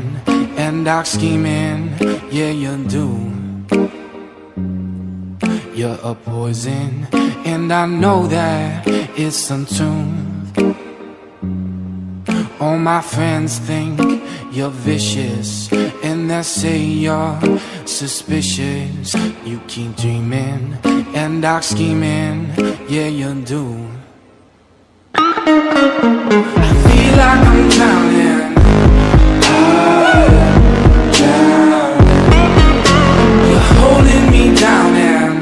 dreaming and dark scheming, yeah you do. You're a poison, and I know that it's untuned. All my friends think you're vicious, and they say you're suspicious. You keep dreaming and dark scheming, yeah you do. I feel like I'm drowning, you're holding me down and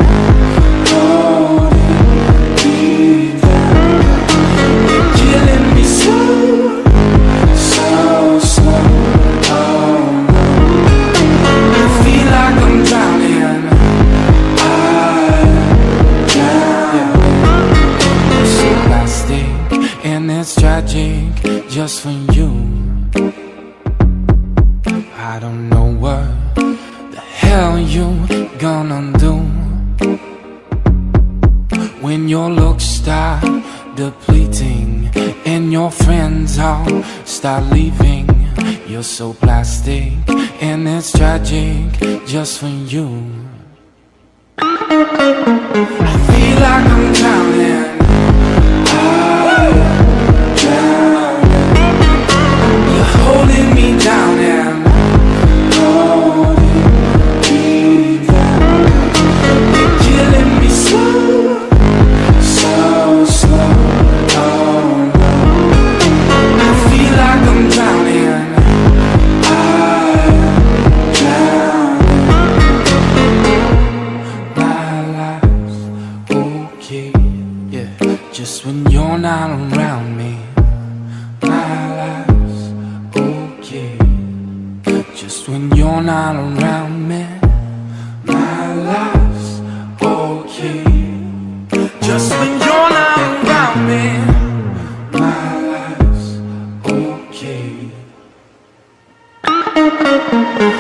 you're killing me slow, so slow. I feel like I'm drowning, I'm so plastic and it's tragic just for you. I don't know what the hell you gonna do when your looks start depleting and your friends all start leaving. You're so plastic and it's tragic just for you. I feel like I'm drowning, you're holding me down and you're killing me slow, so slow. I feel like I'm drowning, my life's okay, yeah, just when you're not around me. My life's okay, just when you're not around me. My life's okay, just when you're not around me. My life's okay.